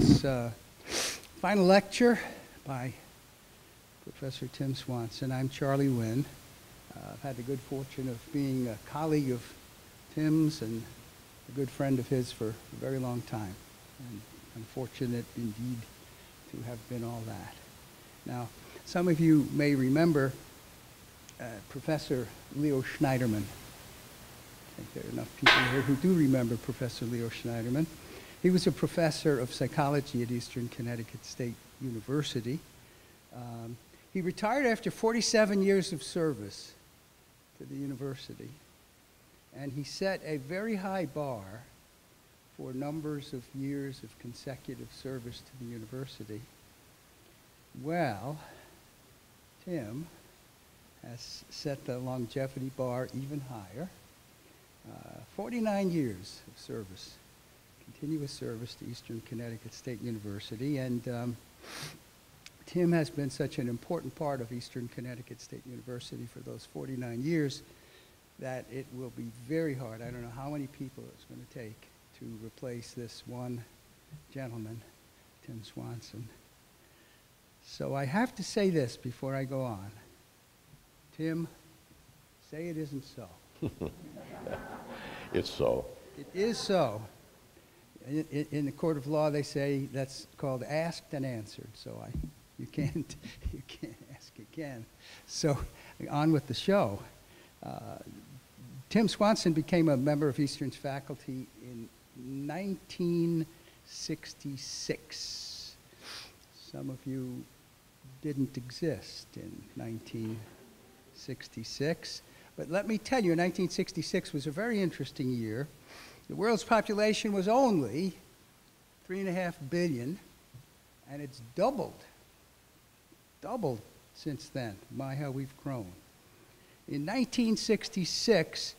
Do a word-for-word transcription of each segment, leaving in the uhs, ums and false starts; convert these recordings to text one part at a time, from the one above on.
this uh, final lecture by Professor Tim Swanson. I'm Charlie Wynn. Uh, I've had the good fortune of being a colleague of Tim's and a good friend of his for a very long time. And I'm fortunate indeed to have been all that. Now, some of you may remember uh, Professor Leo Schneiderman. I think there are enough people here who do remember Professor Leo Schneiderman. He was a professor of psychology at Eastern Connecticut State University. Um, he retired after forty-seven years of service to the university, and he set a very high bar for numbers of years of consecutive service to the university. Well, Tim has set the longevity bar even higher. Uh, forty-nine years of service, continuous service to Eastern Connecticut State University, and um, Tim has been such an important part of Eastern Connecticut State University for those forty-nine years that it will be very hard. I don't know how many people it's going to take to replace this one gentleman, Tim Swanson. So I have to say this before I go on. Tim, say it isn't so. It's so. It is so. In, in, in the court of law, they say that's called asked and answered. So I, you can't, you can't ask again. So on with the show. Uh, Tim Swanson became a member of Eastern's faculty in nineteen sixty-six. Some of you didn't exist in nineteen sixty-six. But let me tell you, nineteen sixty-six was a very interesting year. The world's population was only three and a half billion, and it's doubled, doubled since then. My, how we've grown. In nineteen sixty-six,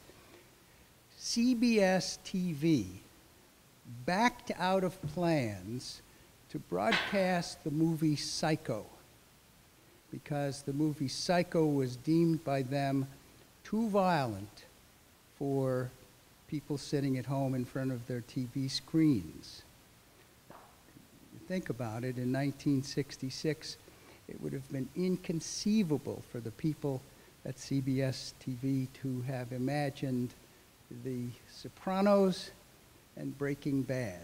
C B S T V backed out of plans to broadcast the movie Psycho because the movie Psycho was deemed by them too violent for people sitting at home in front of their T V screens. Think about it, in nineteen sixty-six, it would have been inconceivable for the people at C B S T V to have imagined The Sopranos and Breaking Bad.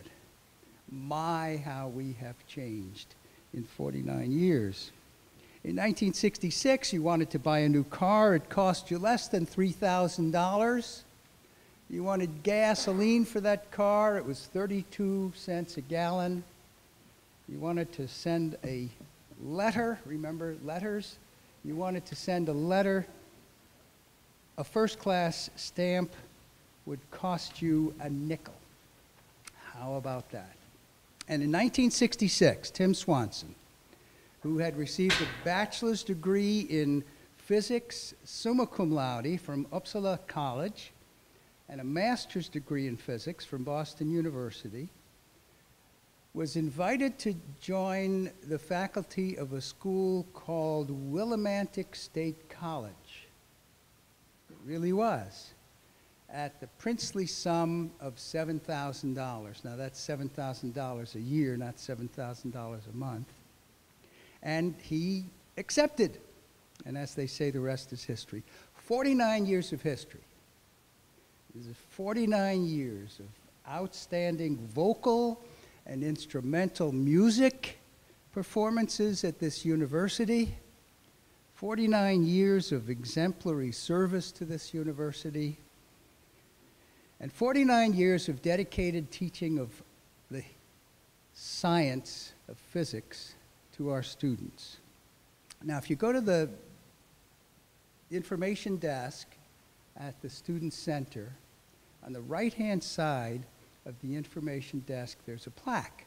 My, how we have changed in forty-nine years. In nineteen sixty-six, you wanted to buy a new car. It cost you less than three thousand dollars. You wanted gasoline for that car. It was thirty-two cents a gallon. You wanted to send a letter. Remember letters? You wanted to send a letter. A first-class stamp would cost you a nickel. How about that? And in nineteen sixty-six, Tim Swanson, who had received a bachelor's degree in physics summa cum laude from Uppsala College and a master's degree in physics from Boston University, was invited to join the faculty of a school called Willimantic State College. It really was, at the princely sum of seven thousand dollars. Now that's seven thousand dollars a year, not seven thousand dollars a month. And he accepted. And as they say, the rest is history. forty-nine years of history. This is forty-nine years of outstanding vocal and instrumental music performances at this university. forty-nine years of exemplary service to this university. And forty-nine years of dedicated teaching of the science of physics to our students. Now, if you go to the information desk at the Student Center, on the right-hand side of the information desk, there's a plaque.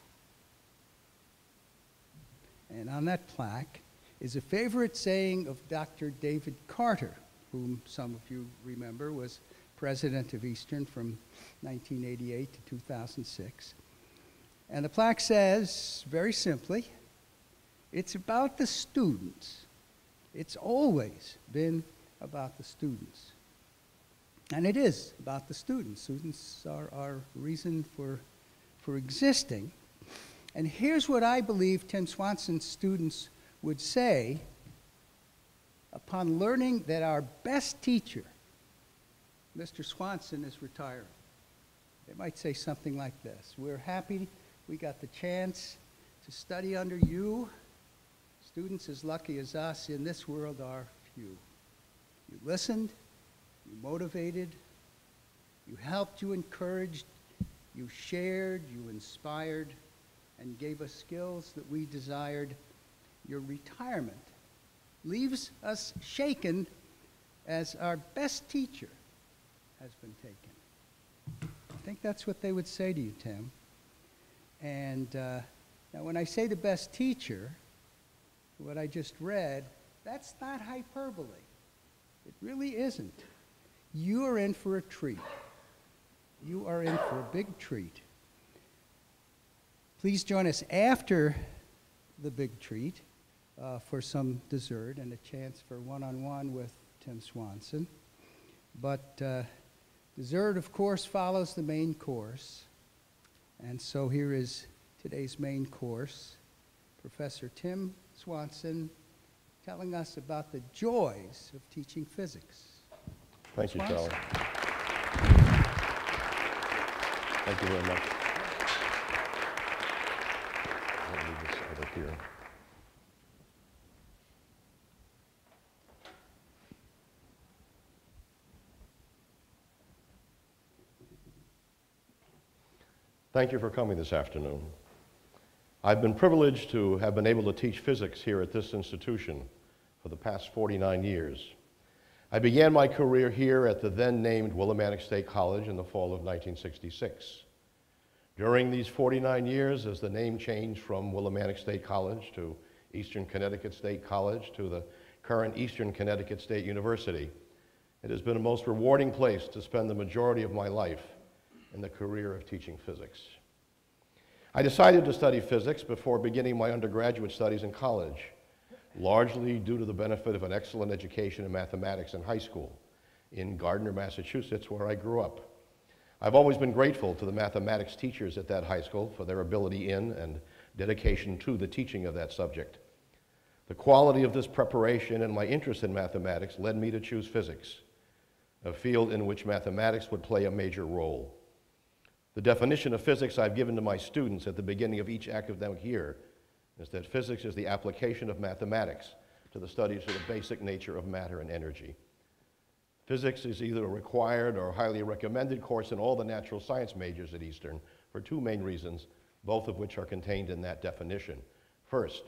And on that plaque is a favorite saying of Doctor David Carter, whom some of you remember was president of Eastern from nineteen eighty-eight to two thousand six. And the plaque says, very simply, it's about the students. It's always been about the students. And it is about the students. Students are our reason for, for existing. And here's what I believe Tim Swanson's students would say upon learning that our best teacher, Mister Swanson, is retiring. They might say something like this: we're happy we got the chance to study under you. Students as lucky as us in this world are few. You listened, you motivated, you helped, you encouraged, you shared, you inspired, and gave us skills that we desired. Your retirement leaves us shaken as our best teacher has been taken. I think that's what they would say to you, Tim. And uh, now when I say the best teacher, what I just read, that's not hyperbole. It really isn't. You are in for a treat. You are in for a big treat. Please join us after the big treat uh, for some dessert and a chance for one-on-one with Tim Swanson. But uh, dessert, of course, follows the main course. And so here is today's main course, Professor Tim Swanson telling us about the joys of teaching physics. Thank you, Charlie. Thank you very much. I'll leave this over here. Thank you for coming this afternoon. I've been privileged to have been able to teach physics here at this institution for the past forty-nine years. I began my career here at the then named Willimantic State College in the fall of nineteen sixty-six. During these forty-nine years, as the name changed from Willimantic State College to Eastern Connecticut State College to the current Eastern Connecticut State University, it has been a most rewarding place to spend the majority of my life in the career of teaching physics. I decided to study physics before beginning my undergraduate studies in college, largely due to the benefit of an excellent education in mathematics in high school in Gardner, Massachusetts, where I grew up. I've always been grateful to the mathematics teachers at that high school for their ability in and dedication to the teaching of that subject. The quality of this preparation and my interest in mathematics led me to choose physics, a field in which mathematics would play a major role. The definition of physics I've given to my students at the beginning of each academic year is that physics is the application of mathematics to the studies of the basic nature of matter and energy. Physics is either a required or highly recommended course in all the natural science majors at Eastern for two main reasons, both of which are contained in that definition. First,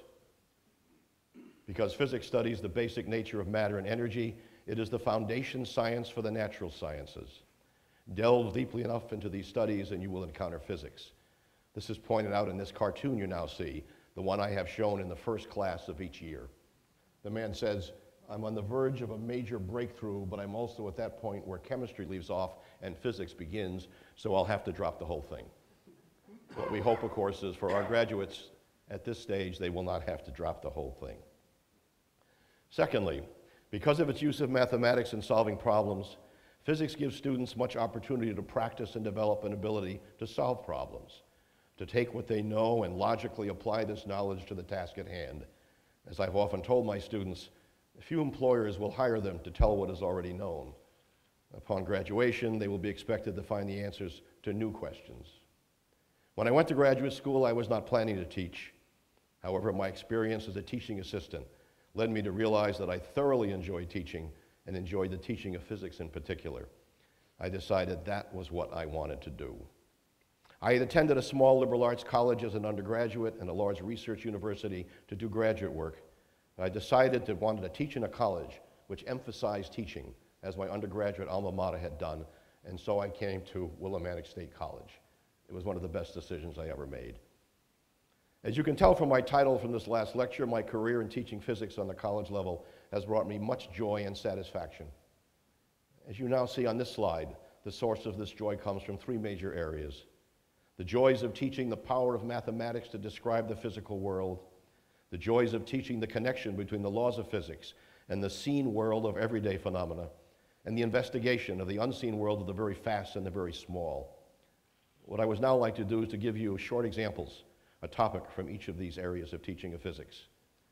because physics studies the basic nature of matter and energy, it is the foundation science for the natural sciences. Delve deeply enough into these studies and you will encounter physics. This is pointed out in this cartoon you now see, the one I have shown in the first class of each year. The man says, I'm on the verge of a major breakthrough, but I'm also at that point where chemistry leaves off and physics begins, so I'll have to drop the whole thing. What we hope, of course, is for our graduates at this stage, they will not have to drop the whole thing. Secondly, because of its use of mathematics in solving problems, physics gives students much opportunity to practice and develop an ability to solve problems, to take what they know and logically apply this knowledge to the task at hand. As I've often told my students, few employers will hire them to tell what is already known. Upon graduation, they will be expected to find the answers to new questions. When I went to graduate school, I was not planning to teach. However, my experience as a teaching assistant led me to realize that I thoroughly enjoyed teaching and enjoyed the teaching of physics in particular. I decided that was what I wanted to do. I had attended a small liberal arts college as an undergraduate and a large research university to do graduate work. I decided to wanted to teach in a college which emphasized teaching, as my undergraduate alma mater had done, and so I came to Willimantic State College. It was one of the best decisions I ever made. As you can tell from my title from this last lecture, my career in teaching physics on the college level has brought me much joy and satisfaction. As you now see on this slide, the source of this joy comes from three major areas. The joys of teaching the power of mathematics to describe the physical world, the joys of teaching the connection between the laws of physics and the seen world of everyday phenomena, and the investigation of the unseen world of the very fast and the very small. What I would now like to do is to give you short examples a topic from each of these areas of teaching of physics.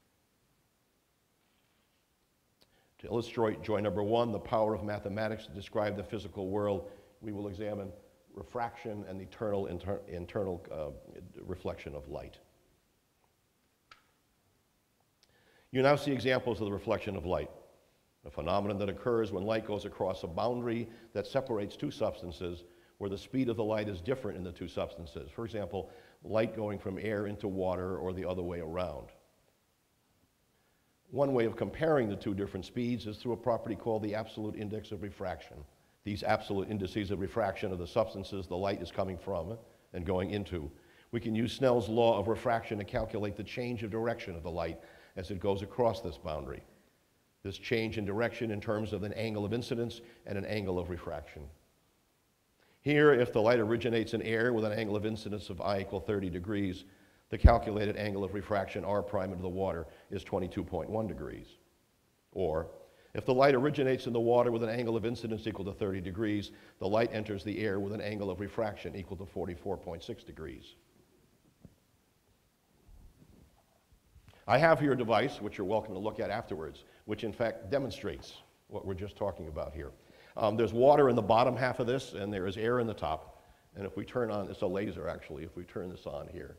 To illustrate joy number one, the power of mathematics to describe the physical world, we will examine refraction and the eternal, inter internal uh, reflection of light. You now see examples of the reflection of light, a phenomenon that occurs when light goes across a boundary that separates two substances where the speed of the light is different in the two substances. For example, light going from air into water or the other way around. One way of comparing the two different speeds is through a property called the absolute index of refraction. These absolute indices of refraction are the substances the light is coming from and going into. We can use Snell's law of refraction to calculate the change of direction of the light as it goes across this boundary. This change in direction in terms of an angle of incidence and an angle of refraction. Here, if the light originates in air with an angle of incidence of I equal thirty degrees, the calculated angle of refraction R prime into the water is twenty-two point one degrees. Or, if the light originates in the water with an angle of incidence equal to thirty degrees, the light enters the air with an angle of refraction equal to forty-four point six degrees. I have here a device, which you're welcome to look at afterwards, which in fact demonstrates what we're just talking about here. Um, there's water in the bottom half of this, and there is air in the top. And if we turn on, it's a laser actually, if we turn this on here.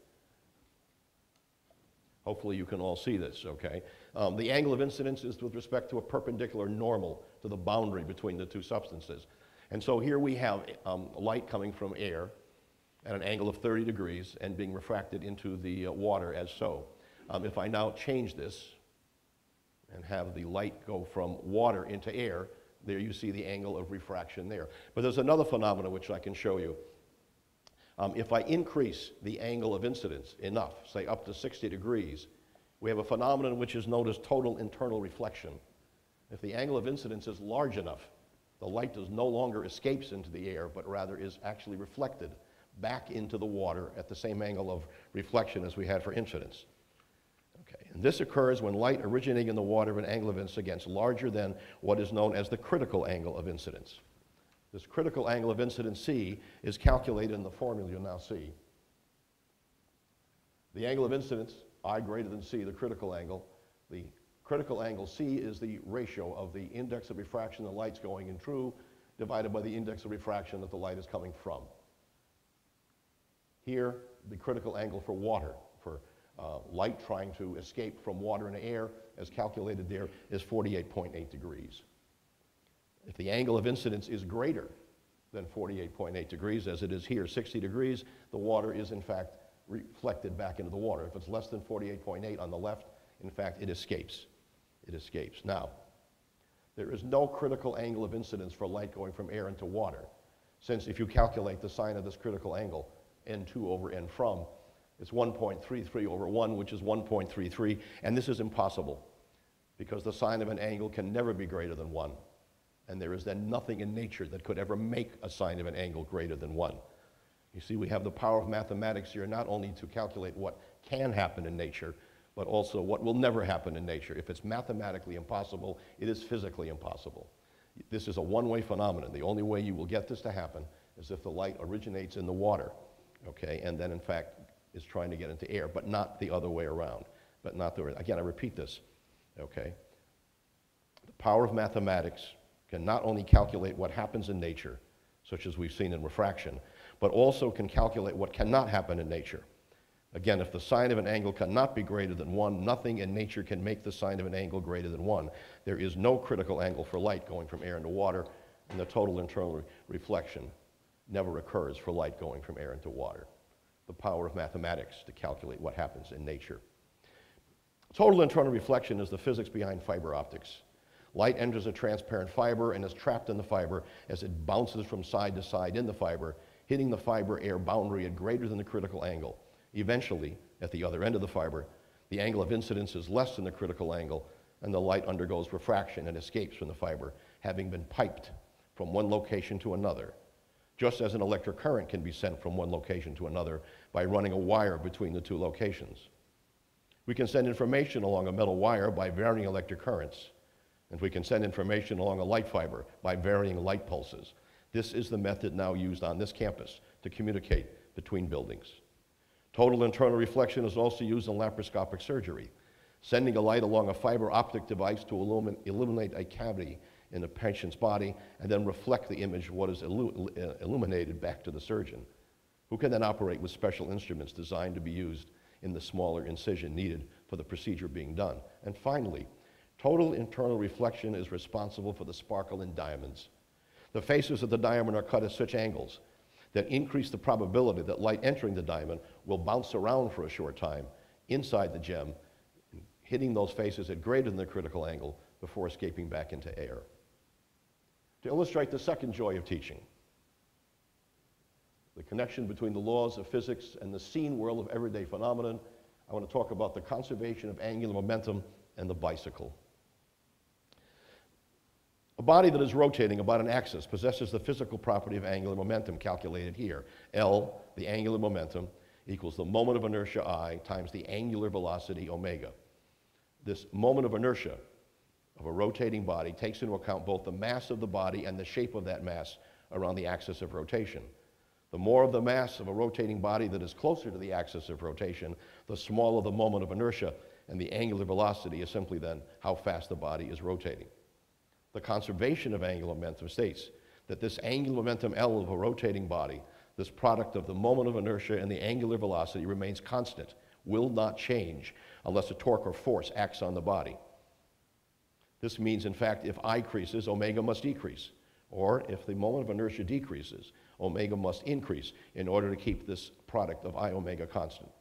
Hopefully you can all see this, okay? Um, the angle of incidence is with respect to a perpendicular normal to the boundary between the two substances. And so here we have um, light coming from air at an angle of thirty degrees and being refracted into the uh, water as so. Um, if I now change this and have the light go from water into air, there you see the angle of refraction there. But there's another phenomenon which I can show you. Um, if I increase the angle of incidence enough, say up to sixty degrees, we have a phenomenon which is known as total internal reflection. If the angle of incidence is large enough, the light does no longer escapes into the air, but rather is actually reflected back into the water at the same angle of reflection as we had for incidence. Okay, and this occurs when light originating in the water of an angle of incidence larger than what is known as the critical angle of incidence. This critical angle of incidence C is calculated in the formula you'll now see. The angle of incidence, I greater than C, the critical angle. The critical angle C is the ratio of the index of refraction the light's going in through divided by the index of refraction that the light is coming from. Here, the critical angle for water, for uh, light trying to escape from water and air, as calculated there, is forty-eight point eight degrees. If the angle of incidence is greater than forty-eight point eight degrees, as it is here, sixty degrees, the water is in fact reflected back into the water. If it's less than forty-eight point eight on the left, in fact, it escapes. It escapes. Now, there is no critical angle of incidence for light going from air into water, since if you calculate the sine of this critical angle, N two over N from, it's one point three three over one, which is one point three three, and this is impossible, because the sine of an angle can never be greater than one. And there is then nothing in nature that could ever make a sine of an angle greater than one. You see, we have the power of mathematics here not only to calculate what can happen in nature, but also what will never happen in nature. If it's mathematically impossible, it is physically impossible. This is a one-way phenomenon. The only way you will get this to happen is if the light originates in the water, okay, and then in fact is trying to get into air, but not the other way around. But not the, again, I repeat this, okay? The power of mathematics can not only calculate what happens in nature, such as we've seen in refraction, but also can calculate what cannot happen in nature. Again, if the sine of an angle cannot be greater than one, nothing in nature can make the sine of an angle greater than one. There is no critical angle for light going from air into water, and the total internal re reflection never occurs for light going from air into water. The power of mathematics to calculate what happens in nature. Total internal reflection is the physics behind fiber optics. Light enters a transparent fiber and is trapped in the fiber as it bounces from side to side in the fiber, hitting the fiber air boundary at greater than the critical angle. Eventually, at the other end of the fiber, the angle of incidence is less than the critical angle, and the light undergoes refraction and escapes from the fiber, having been piped from one location to another, just as an electric current can be sent from one location to another by running a wire between the two locations. We can send information along a metal wire by varying electric currents, and we can send information along a light fiber by varying light pulses. This is the method now used on this campus to communicate between buildings. Total internal reflection is also used in laparoscopic surgery, sending a light along a fiber optic device to illumin illuminate a cavity in the patient's body and then reflect the image of what is illu illuminated back to the surgeon, who can then operate with special instruments designed to be used in the smaller incision needed for the procedure being done. And finally, total internal reflection is responsible for the sparkle in diamonds. The faces of the diamond are cut at such angles that increase the probability that light entering the diamond will bounce around for a short time inside the gem, hitting those faces at greater than the critical angle before escaping back into air. To illustrate the second joy of teaching, the connection between the laws of physics and the seen world of everyday phenomenon, I want to talk about the conservation of angular momentum and the bicycle. A body that is rotating about an axis possesses the physical property of angular momentum calculated here. L, the angular momentum, equals the moment of inertia I times the angular velocity omega. This moment of inertia of a rotating body takes into account both the mass of the body and the shape of that mass around the axis of rotation. The more of the mass of a rotating body that is closer to the axis of rotation, the smaller the moment of inertia, and the angular velocity is simply then how fast the body is rotating. The conservation of angular momentum states that this angular momentum L of a rotating body, this product of the moment of inertia and the angular velocity, remains constant, will not change unless a torque or force acts on the body. This means, in fact, if I increases, omega must decrease. Or if the moment of inertia decreases, omega must increase in order to keep this product of I omega constant.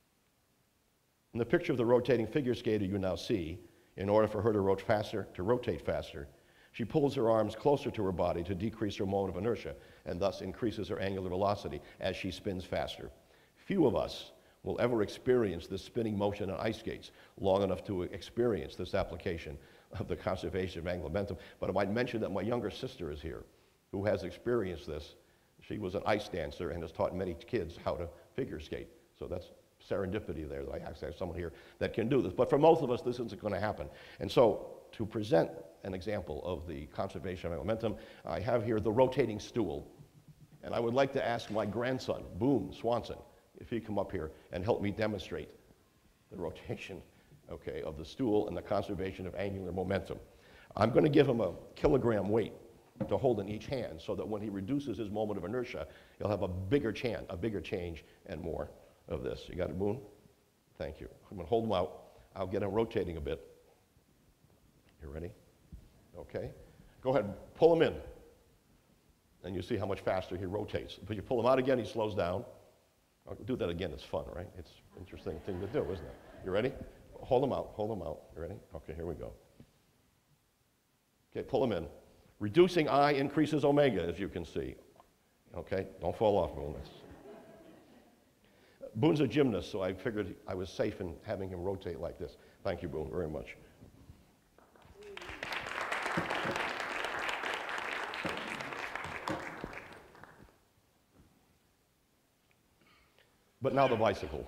In the picture of the rotating figure skater you now see, in order for her to rotate faster, to rotate faster, she pulls her arms closer to her body to decrease her moment of inertia and thus increases her angular velocity as she spins faster. Few of us will ever experience this spinning motion on ice skates long enough to experience this application of the conservation of angular momentum. But I might mention that my younger sister is here who has experienced this. She was an ice dancer and has taught many kids how to figure skate. So that's serendipity there. I actually have someone here that can do this. But for most of us, this isn't going to happen. And so to present an example of the conservation of momentum, I have here the rotating stool. And I would like to ask my grandson, Boone Swanson, if he'd come up here and help me demonstrate the rotation, okay, of the stool and the conservation of angular momentum. I'm going to give him a kilogram weight to hold in each hand so that when he reduces his moment of inertia, he'll have a bigger chance, a bigger change and more of this. You got it, Boone? Thank you. I'm going to hold him out. I'll get him rotating a bit. You ready? Okay. Go ahead, pull him in. And you see how much faster he rotates. If you pull him out again, he slows down. I'll do that again. It's fun, right? It's an interesting thing to do, isn't it? You ready? Hold him out. Hold him out. You ready? Okay, here we go. Okay, pull him in. Reducing I increases omega, as you can see. Okay, don't fall off, Boone. Boone's a gymnast, so I figured I was safe in having him rotate like this. Thank you, Boone, very much. But now the bicycle.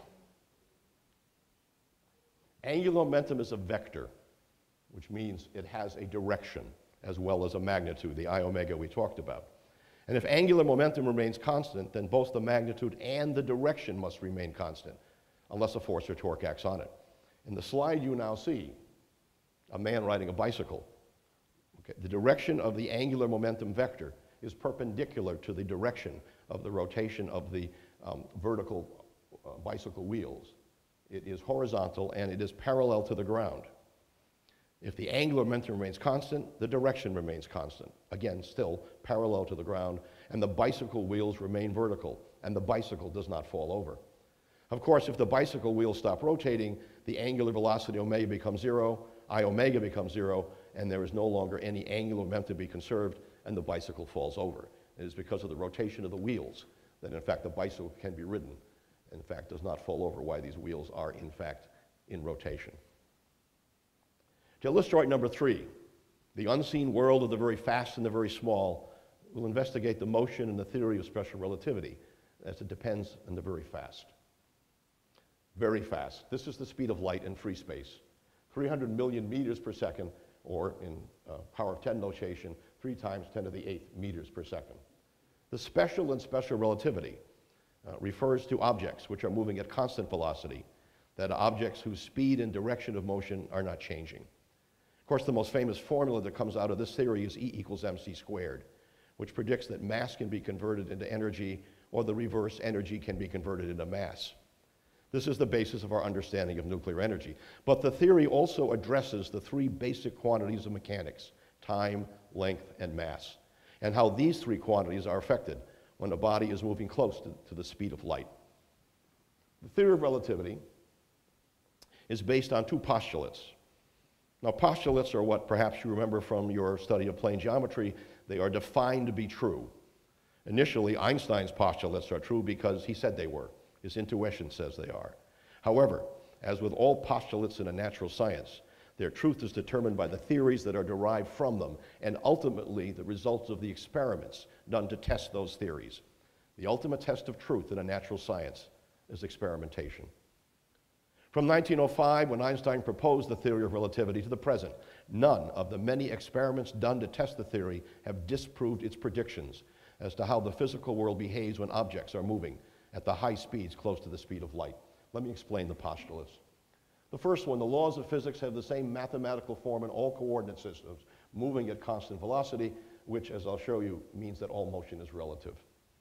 Angular momentum is a vector, which means it has a direction as well as a magnitude, the I omega we talked about. And if angular momentum remains constant, then both the magnitude and the direction must remain constant, unless a force or torque acts on it. In the slide you now see, a man riding a bicycle. Okay, the direction of the angular momentum vector is perpendicular to the direction of the rotation of the um, vertical uh, bicycle wheels. It is horizontal and it is parallel to the ground. If the angular momentum remains constant, the direction remains constant. Again, still parallel to the ground, and the bicycle wheels remain vertical, and the bicycle does not fall over. Of course, if the bicycle wheels stop rotating, the angular velocity omega becomes zero, I omega becomes zero, and there is no longer any angular momentum to be conserved, and the bicycle falls over. It is because of the rotation of the wheels that, in fact, the bicycle can be ridden. In fact, does not fall over, why these wheels are, in fact, in rotation. To illustrate number three, the unseen world of the very fast and the very small, we'll investigate the motion and the theory of special relativity as it depends on the very fast. Very fast. This is the speed of light in free space. three hundred million meters per second, or in uh, power of ten notation, three times ten to the eighth meters per second. The special and special relativity, uh, refers to objects which are moving at constant velocity, that are objects whose speed and direction of motion are not changing. Of course, the most famous formula that comes out of this theory is E equals mc squared, which predicts that mass can be converted into energy, or the reverse, energy can be converted into mass. This is the basis of our understanding of nuclear energy. But the theory also addresses the three basic quantities of mechanics: time, length, and mass, and how these three quantities are affected when a body is moving close to, to the speed of light. The theory of relativity is based on two postulates. Now, postulates are what perhaps you remember from your study of plane geometry. They are defined to be true. Initially, Einstein's postulates are true because he said they were. His intuition says they are. However, as with all postulates in a natural science, their truth is determined by the theories that are derived from them, and ultimately the results of the experiments done to test those theories. The ultimate test of truth in a natural science is experimentation. From nineteen oh five, when Einstein proposed the theory of relativity, to the present, none of the many experiments done to test the theory have disproved its predictions as to how the physical world behaves when objects are moving at the high speeds close to the speed of light. Let me explain the postulates. The first one, the laws of physics have the same mathematical form in all coordinate systems, moving at constant velocity, which, as I'll show you, means that all motion is relative.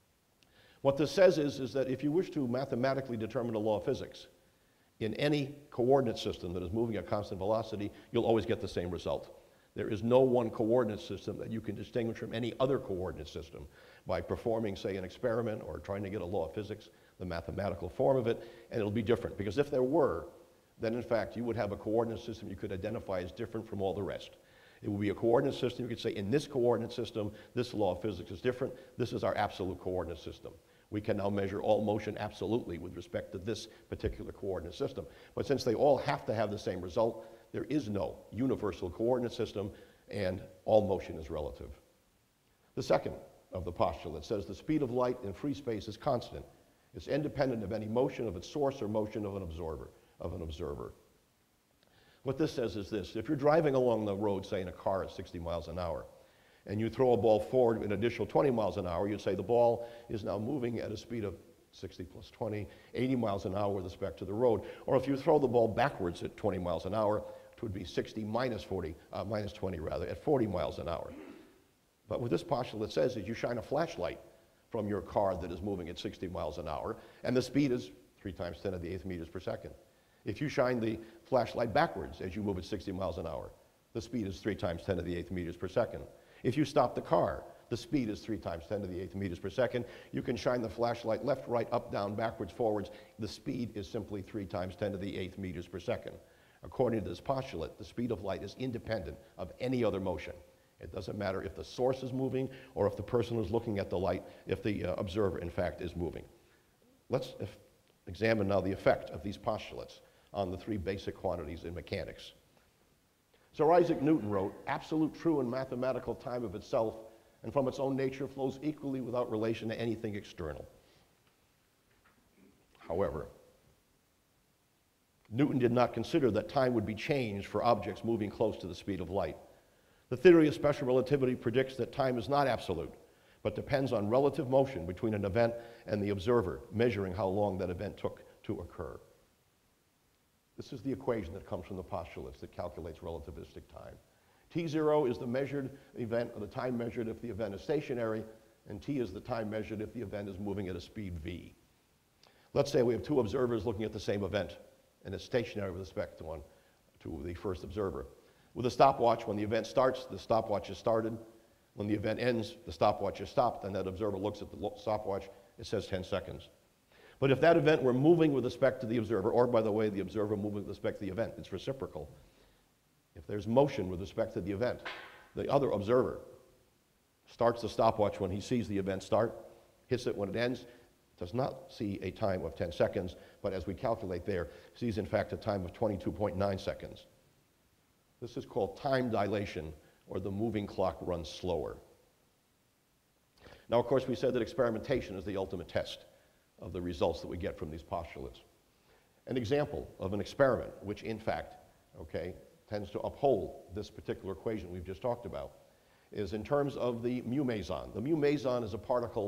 What this says is, is that if you wish to mathematically determine a law of physics, in any coordinate system that is moving at constant velocity, you'll always get the same result. There is no one coordinate system that you can distinguish from any other coordinate system by performing, say, an experiment or trying to get a law of physics, the mathematical form of it, and it'll be different. Because if there were, then in fact you would have a coordinate system you could identify as different from all the rest. It would be a coordinate system you could say, in this coordinate system, this law of physics is different. This is our absolute coordinate system. We can now measure all motion absolutely with respect to this particular coordinate system. But since they all have to have the same result, there is no universal coordinate system, and all motion is relative. The second of the postulates says the speed of light in free space is constant. It's independent of any motion of its source or motion of an observer. Of an observer. What this says is this: if you're driving along the road, say in a car at sixty miles an hour, and you throw a ball forward at an additional twenty miles an hour, you'd say the ball is now moving at a speed of sixty plus twenty, eighty miles an hour with respect to the road. Or if you throw the ball backwards at twenty miles an hour, it would be sixty minus forty, uh, minus twenty rather, at forty miles an hour. But what this postulate says is you shine a flashlight from your car that is moving at sixty miles an hour, and the speed is three times ten to the eighth meters per second. If you shine the flashlight backwards as you move at sixty miles an hour, the speed is three times ten to the eighth meters per second. If you stop the car, the speed is three times ten to the eighth meters per second. You can shine the flashlight left, right, up, down, backwards, forwards. The speed is simply three times ten to the eighth meters per second. According to this postulate, the speed of light is independent of any other motion. It doesn't matter if the source is moving or if the person who's looking at the light, if the uh, observer, in fact, is moving. Let's if, examine now the effect of these postulates on the three basic quantities in mechanics. Sir Isaac Newton wrote, "Absolute true and mathematical time of itself and from its own nature flows equally without relation to anything external." However, Newton did not consider that time would be changed for objects moving close to the speed of light. The theory of special relativity predicts that time is not absolute, but depends on relative motion between an event and the observer, measuring how long that event took to occur. This is the equation that comes from the postulates that calculates relativistic time. T zero is the measured event, or the time measured if the event is stationary, and T is the time measured if the event is moving at a speed V. Let's say we have two observers looking at the same event, and it's stationary with respect to one, to the first observer. With a stopwatch, when the event starts, the stopwatch is started. When the event ends, the stopwatch is stopped, and that observer looks at the stopwatch, it says ten seconds. But if that event were moving with respect to the observer, or by the way, the observer moving with respect to the event, it's reciprocal. If there's motion with respect to the event, the other observer starts the stopwatch when he sees the event start, hits it when it ends, does not see a time of ten seconds, but as we calculate there, sees in fact a time of twenty-two point nine seconds. This is called time dilation, or the moving clock runs slower. Now, of course, we said that experimentation is the ultimate test of the results that we get from these postulates. An example of an experiment which, in fact, okay, tends to uphold this particular equation we've just talked about is in terms of the mu meson. The mu meson is a particle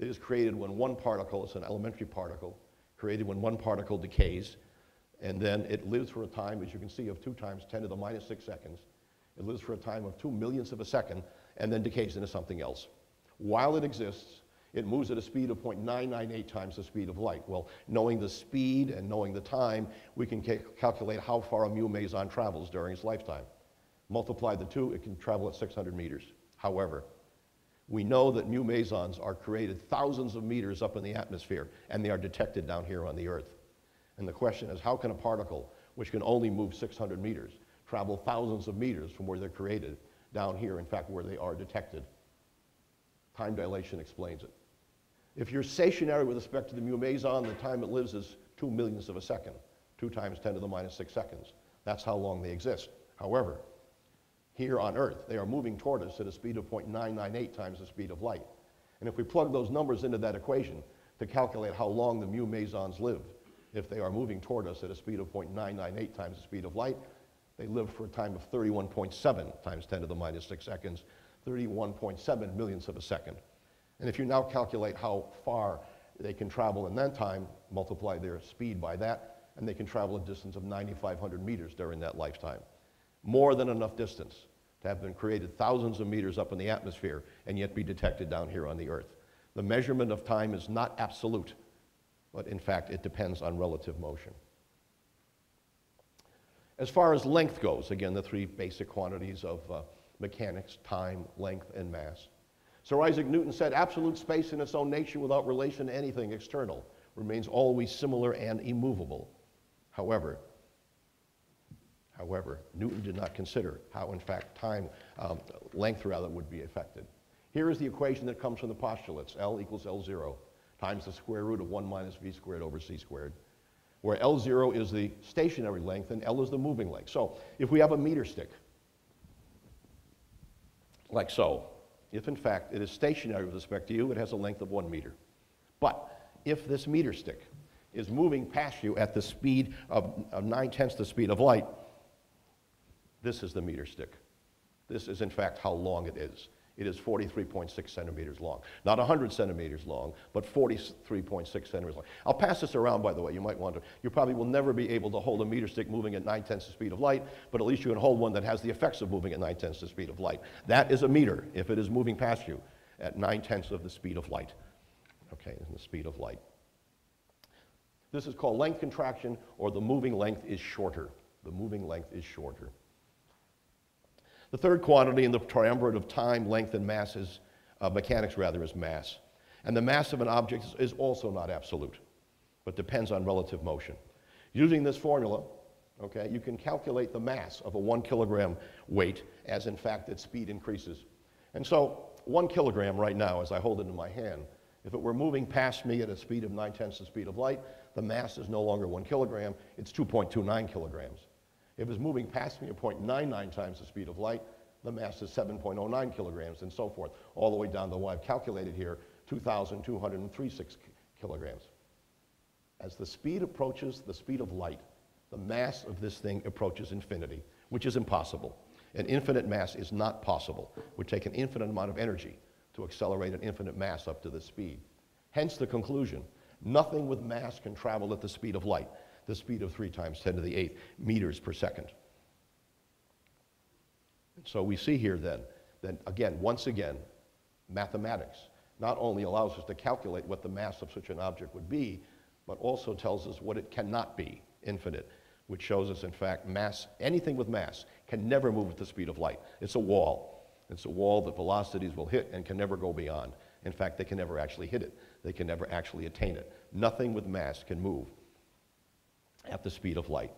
It is created when one particle, it's an elementary particle, created when one particle decays, and then it lives for a time, as you can see, of two times ten to the minus six seconds. It lives for a time of two millionths of a second, and then decays into something else. While it exists, it moves at a speed of zero point nine nine eight times the speed of light. Well, knowing the speed and knowing the time, we can ca calculate how far a mu meson travels during its lifetime. Multiply the two, it can travel at six hundred meters. However, we know that mu mesons are created thousands of meters up in the atmosphere, and they are detected down here on the Earth. And the question is, how can a particle, which can only move six hundred meters, travel thousands of meters from where they're created down here, in fact, where they are detected? Time dilation explains it. If you're stationary with respect to the mu meson, the time it lives is two millionths of a second, two times ten to the minus six seconds. That's how long they exist. However, here on Earth, they are moving toward us at a speed of zero point nine nine eight times the speed of light. And if we plug those numbers into that equation to calculate how long the mu mesons live, if they are moving toward us at a speed of zero point nine nine eight times the speed of light, they live for a time of thirty-one point seven times ten to the minus six seconds, thirty-one point seven millionths of a second. And if you now calculate how far they can travel in that time, multiply their speed by that, and they can travel a distance of nine thousand five hundred meters during that lifetime. More than enough distance to have been created thousands of meters up in the atmosphere and yet be detected down here on the Earth. The measurement of time is not absolute, but in fact it depends on relative motion. As far as length goes, again, the three basic quantities of uh, mechanics, time, length, and mass. Sir Isaac Newton said, absolute space in its own nature without relation to anything external remains always similar and immovable. However, However, Newton did not consider how, in fact, time, um, length rather, would be affected. Here is the equation that comes from the postulates. L equals L zero times the square root of one minus v squared over c squared, where L zero is the stationary length and L is the moving length. So if we have a meter stick, like so, if in fact it is stationary with respect to you, it has a length of one meter. But if this meter stick is moving past you at the speed of, of nine-tenths the speed of light, this is the meter stick. This is, in fact, how long it is. It is forty-three point six centimeters long. Not one hundred centimeters long, but forty-three point six centimeters long. I'll pass this around, by the way. You might wonder. You probably will never be able to hold a meter stick moving at nine-tenths the speed of light, but at least you can hold one that has the effects of moving at nine-tenths the speed of light. That is a meter if it is moving past you at nine-tenths of the speed of light. Okay, the speed of light. This is called length contraction, or the moving length is shorter. The moving length is shorter. The third quantity in the triumvirate of time, length, and mass is, uh, mechanics rather, is mass. And the mass of an object is, is also not absolute, but depends on relative motion. Using this formula, okay, you can calculate the mass of a one kilogram weight as, in fact, its speed increases. And so, one kilogram right now, as I hold it in my hand, if it were moving past me at a speed of nine-tenths the speed of light, the mass is no longer one kilogram, it's two point two nine kilograms. If it's moving past me at zero point nine nine times the speed of light, the mass is seven point zero nine kilograms, and so forth, all the way down to what I've calculated here, two thousand two hundred thirty-six kilograms. As the speed approaches the speed of light, the mass of this thing approaches infinity, which is impossible. An infinite mass is not possible. It would take an infinite amount of energy to accelerate an infinite mass up to this speed. Hence the conclusion, nothing with mass can travel at the speed of light, the speed of three times ten to the eighth meters per second. So we see here then, that again, once again, mathematics not only allows us to calculate what the mass of such an object would be, but also tells us what it cannot be, infinite, which shows us, in fact, mass, anything with mass can never move at the speed of light. It's a wall. It's a wall that velocities will hit and can never go beyond. In fact, they can never actually hit it. They can never actually attain it. Nothing with mass can move at the speed of light.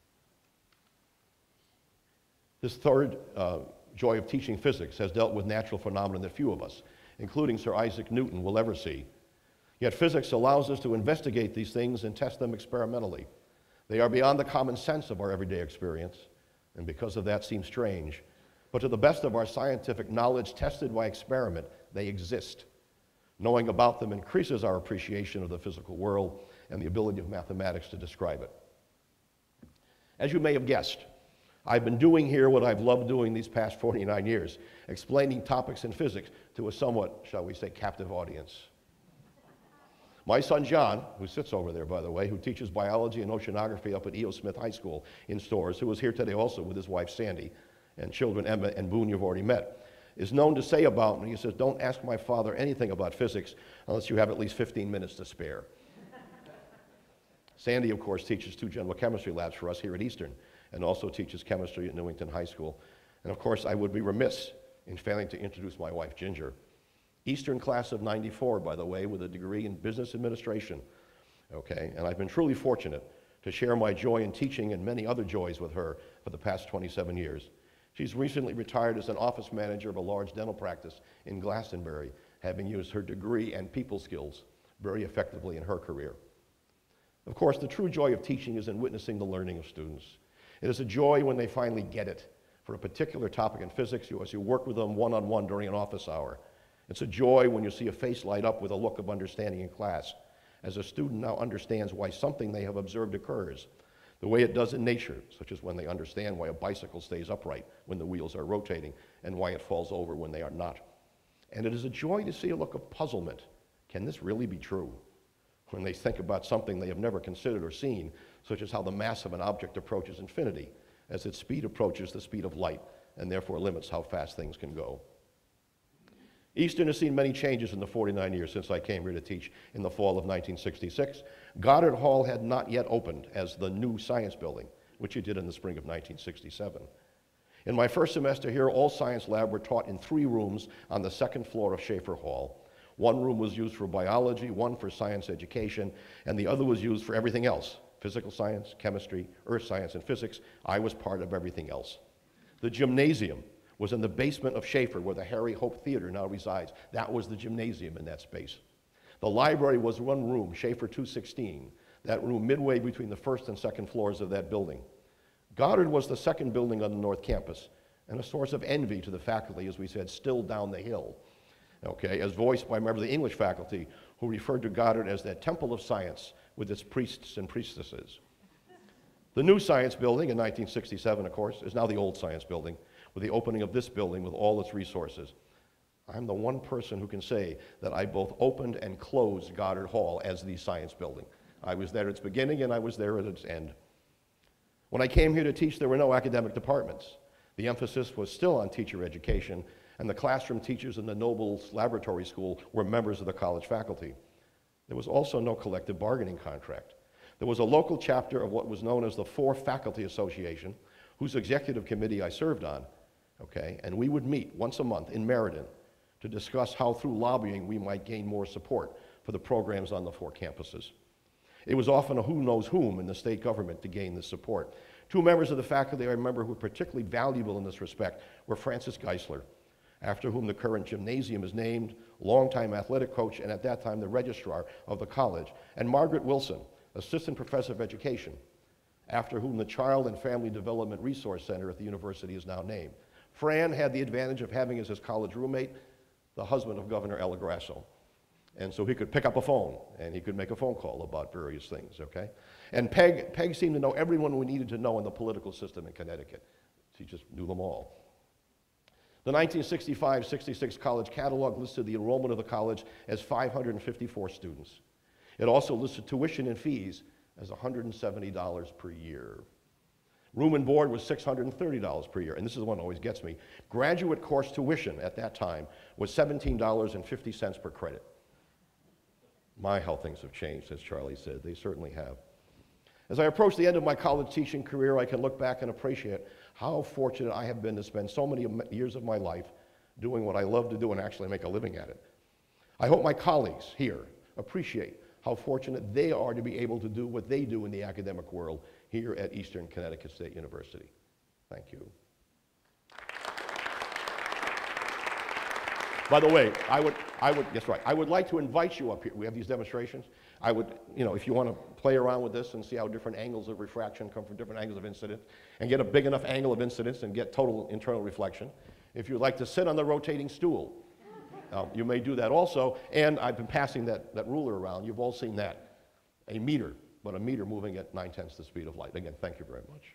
This third uh, joy of teaching physics has dealt with natural phenomena that few of us, including Sir Isaac Newton, will ever see. Yet physics allows us to investigate these things and test them experimentally. They are beyond the common sense of our everyday experience, and because of that seem strange. But to the best of our scientific knowledge tested by experiment, they exist. Knowing about them increases our appreciation of the physical world and the ability of mathematics to describe it. As you may have guessed, I've been doing here what I've loved doing these past forty-nine years, explaining topics in physics to a somewhat, shall we say, captive audience. My son John, who sits over there, by the way, who teaches biology and oceanography up at E O. Smith High School in Storrs, who was here today also with his wife Sandy, and children Emma and Boone you've already met, is known to say about me, he says, don't ask my father anything about physics unless you have at least fifteen minutes to spare. Sandy, of course, teaches two general chemistry labs for us here at Eastern, and also teaches chemistry at Newington High School. And of course, I would be remiss in failing to introduce my wife, Ginger. Eastern class of ninety-four, by the way, with a degree in business administration, okay? And I've been truly fortunate to share my joy in teaching and many other joys with her for the past twenty-seven years. She's recently retired as an office manager of a large dental practice in Glastonbury, having used her degree and people skills very effectively in her career. Of course, the true joy of teaching is in witnessing the learning of students. It is a joy when they finally get it for a particular topic in physics, you, as you work with them one-on-one during an office hour. It's a joy when you see a face light up with a look of understanding in class, as a student now understands why something they have observed occurs, the way it does in nature, such as when they understand why a bicycle stays upright when the wheels are rotating and why it falls over when they are not. And it is a joy to see a look of puzzlement. Can this really be true? When they think about something they have never considered or seen, such as how the mass of an object approaches infinity, as its speed approaches the speed of light, and therefore limits how fast things can go. Eastern has seen many changes in the forty-nine years since I came here to teach in the fall of nineteen sixty-six. Goddard Hall had not yet opened as the new science building, which it did in the spring of nineteen sixty-seven. In my first semester here, all science lab were taught in three rooms on the second floor of Schaefer Hall. One room was used for biology, one for science education, and the other was used for everything else: physical science, chemistry, earth science, and physics. I was part of everything else. The gymnasium was in the basement of Schaefer, where the Harry Hope Theater now resides. That was the gymnasium in that space. The library was one room, Schaefer two sixteen, that room midway between the first and second floors of that building. Goddard was the second building on the North Campus, and a source of envy to the faculty, as we said, still down the hill, okay, as voiced by a member of the English faculty, who referred to Goddard as that temple of science with its priests and priestesses. The new science building in nineteen sixty-seven, of course, is now the old science building, with the opening of this building with all its resources. I'm the one person who can say that I both opened and closed Goddard Hall as the science building. I was there at its beginning and I was there at its end. When I came here to teach, there were no academic departments. The emphasis was still on teacher education, and the classroom teachers in the Nobles Laboratory School were members of the college faculty. There was also no collective bargaining contract. There was a local chapter of what was known as the Four Faculty Association, whose executive committee I served on, okay, and we would meet once a month in Meriden to discuss how through lobbying we might gain more support for the programs on the four campuses. It was often a who knows whom in the state government to gain this support. Two members of the faculty I remember who were particularly valuable in this respect were Francis Geisler, after whom the current gymnasium is named, longtime athletic coach and at that time the registrar of the college, and Margaret Wilson, assistant professor of education, after whom the Child and Family Development Resource Center at the university is now named. Fran had the advantage of having as his college roommate the husband of Governor Ella Grasso. And so he could pick up a phone and he could make a phone call about various things, okay? And Peg, Peg seemed to know everyone we needed to know in the political system in Connecticut. She just knew them all. The nineteen sixty-five sixty-six college catalog listed the enrollment of the college as five hundred fifty-four students. It also listed tuition and fees as one hundred seventy dollars per year. Room and board was six hundred thirty dollars per year, and this is the one that always gets me. Graduate course tuition at that time was seventeen dollars and fifty cents per credit. My, how things have changed, as Charlie said. They certainly have. As I approach the end of my college teaching career, I can look back and appreciate how fortunate I have been to spend so many years of my life doing what I love to do and actually make a living at it. I hope my colleagues here appreciate how fortunate they are to be able to do what they do in the academic world here at Eastern Connecticut State University. Thank you. By the way, I would, I would, yes, right, I would like to invite you up here. We have these demonstrations. I would, you know, if you want to play around with this and see how different angles of refraction come from different angles of incidence, and get a big enough angle of incidence and get total internal reflection. If you'd like to sit on the rotating stool, uh, you may do that also. And I've been passing that, that ruler around. You've all seen that. A meter, but a meter moving at nine-tenths the speed of light. Again, thank you very much.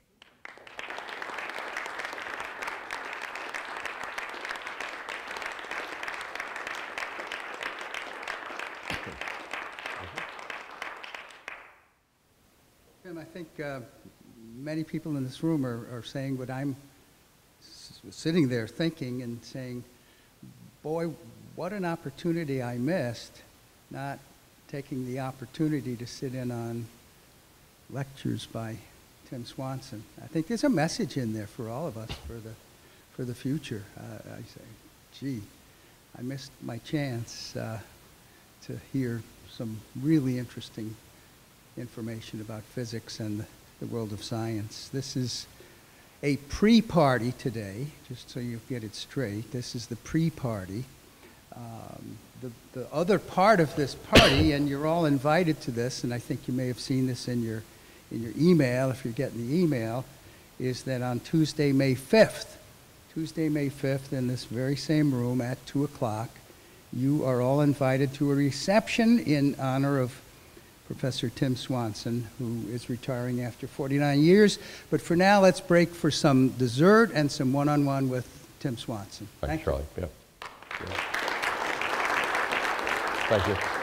think uh, many people in this room are, are saying what I'm s sitting there thinking and saying, boy, what an opportunity I missed, not taking the opportunity to sit in on lectures by Tim Swanson. I think there's a message in there for all of us for the, for the future. Uh, I say, gee, I missed my chance uh, to hear some really interesting information about physics and the, the world of science. This is a pre-party today, just so you get it straight. This is the pre-party. Um, the, the other part of this party, and you're all invited to this, and I think you may have seen this in your, in your email, if you're getting the email, is that on Tuesday, May fifth, Tuesday, May fifth, in this very same room at two o'clock, you are all invited to a reception in honor of Professor Tim Swanson, who is retiring after forty-nine years. But for now, let's break for some dessert and some one-on-one with Tim Swanson. Thanks, Thank Charlie. you. Yeah. Yeah. Thank you.